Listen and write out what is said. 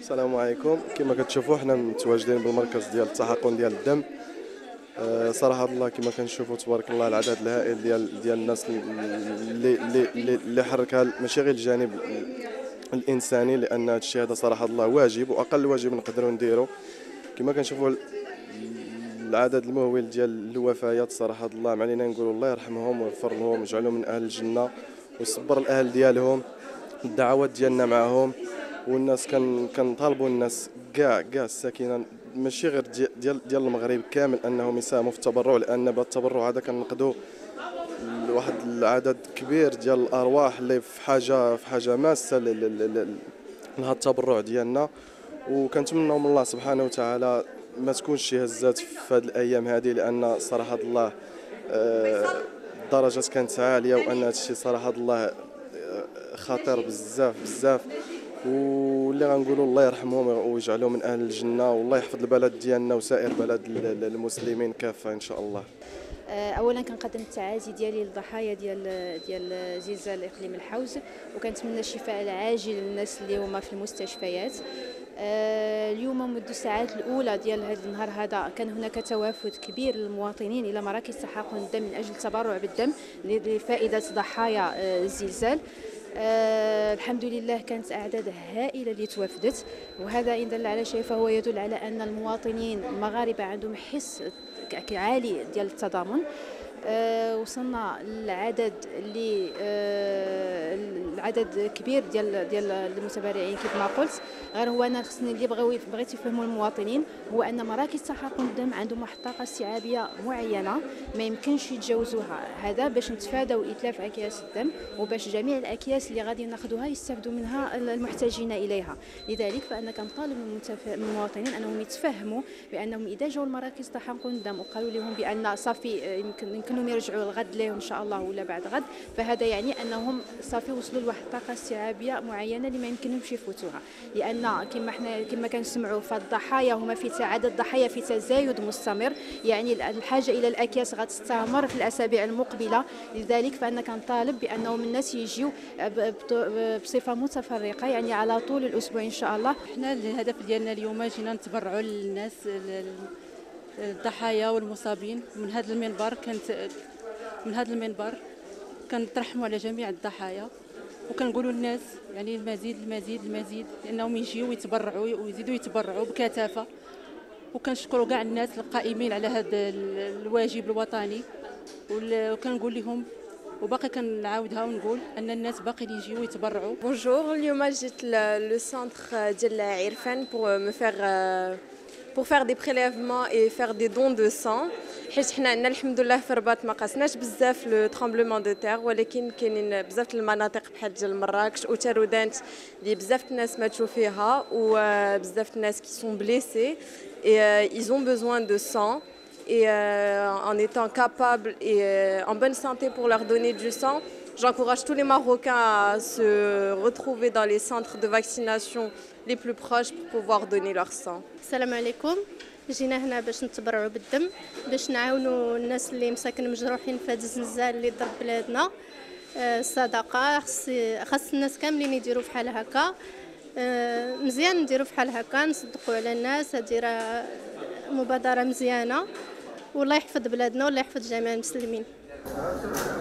السلام عليكم. كما كتشوفوا حنا متواجدين بالمركز ديال التحقن ديال الدم. صراحه الله كما كنشوفوا تبارك الله العدد الهائل ديال الناس اللي حركها ماشي غير الجانب الانساني، لان هذا الشيء هذا صراحه الله واجب واقل واجب نقدروا نديروا. كما كنشوفوا العدد المهول ديال الوفيات، صراحه الله ما علينا نقولوا الله يرحمهم ويغفر لهم ويجعلهم من اهل الجنه ويصبر الاهل ديالهم. الدعوات ديالنا معهم، والناس كنطالبوا الناس كاع الساكنه ماشي غير ديال المغرب كامل انهم يساهموا في التبرع، لان بهذا التبرع هذا كنقدوا واحد العدد كبير ديال الارواح اللي في حاجه ماسه لهذا التبرع ديالنا. وكنتمنوا من الله سبحانه وتعالى ما تكونش شي هزات في هذه الايام هذه، لان صراحه الله الدرجات كانت عاليه، وان هذا الشيء صراحه الله خطير بزاف بزاف. واللي غنقولوا الله يرحمهم ويجعلهم من اهل الجنه، والله يحفظ البلد ديالنا وسائر بلد المسلمين كافه ان شاء الله. اولا كنقدم التعازي ديالي للضحايا ديال زلزال اقليم الحوز، وكنتمنى الشفاء العاجل للناس اللي هما في المستشفيات. اليوم منذ الساعات الاولى ديال هذا النهار هذا كان هناك توافد كبير للمواطنين الى مراكز تحقن الدم من اجل التبرع بالدم لفائده ضحايا الزلزال. الحمد لله كانت أعداد هائلة اللي توافدت، وهذا إن دل على شيء فهو يدل على أن المواطنين المغاربة عندهم حس عالي ديال التضامن. وصلنا للعدد اللي العدد كبير ديال المتبرعين كما قلت. غير هو انا خصني اللي بغيت يفهموا المواطنين هو ان مراكز تحقن الدم عندهم واحد الطاقه استيعابيه معينه ما يمكنش يتجاوزوها، هذا باش نتفاداو اتلاف اكياس الدم وباش جميع الاكياس اللي غادي ناخذوها يستافدوا منها المحتاجين اليها. لذلك فانا كنطالب من المواطنين انهم يتفهموا بانهم اذا جاوا لمراكز تحقن الدم وقالوا لهم بان صافي يمكنهم يرجعوا الغد ليه ان شاء الله ولا بعد غد، فهذا يعني انهم صافي وصلوا لواحد الطاقه استيعابيه معينه اللي ما يمكنهمش يفوتوها. لان كما كنسمعوا فالضحايا هما في عدد الضحايا في تزايد مستمر، يعني الحاجه الى الاكياس غتستمر في الاسابيع المقبله. لذلك فانا كنطالب بانهم الناس يجيو بصفه متفرقه، يعني على طول الاسبوع ان شاء الله. احنا الهدف ديالنا اليوم جينا نتبرعوا للناس الضحايا والمصابين. من هذا المنبر كنترحموا على جميع الضحايا، وكنقولوا للناس يعني المزيد لانهم يجيو يتبرعوا ويزيدوا يتبرعوا بكثافه. وكنشكروا كاع الناس القائمين على هذا الواجب الوطني، وكنقول لهم وباقي كنعاودها ونقول ان الناس باقيين يجيو يتبرعوا. بونجور، اليوم جيت لو سنتر ديال عرفان pour faire des prélèvements et faire des dons de sang. حيت حنا عندنا الحمد لله في الرباط ما قاسناش بزاف لو ترامبلومون دو تير، ولكن كاينين بزاف المناطق بحال ديال مراكش وتارودانت اللي بزاف الناس ماتوا فيها وبزاف الناس qui sont blessés et ils ont besoin de sang. Et en étant capables et en bonne santé pour leur donner du sang, j'encourage tous les Marocains à se retrouver dans les centres de vaccination les plus proches pour pouvoir donner leur sang. السلام عليكم. جينا هنا باش نتبرعوا بالدم باش نعاونوا الناس اللي مساكن مجروحين في هذا الزلزال اللي ضرب بلادنا. الصدقه خاص الناس كاملين يديروا بحال هكا. مزيان نديروا بحال هكا، نصدقوا على الناس. هذه راه مبادره مزيانه، والله يحفظ بلادنا والله يحفظ جميع المسلمين.